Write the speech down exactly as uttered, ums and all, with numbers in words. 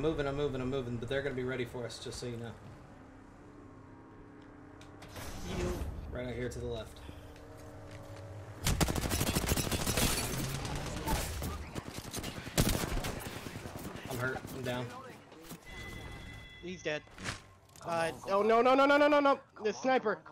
moving, I'm moving, I'm moving, but they're gonna be ready for us, just so you know. You. Right out here to the left. I'm hurt. I'm down. He's dead. Uh, oh no no no no no no no! The sniper.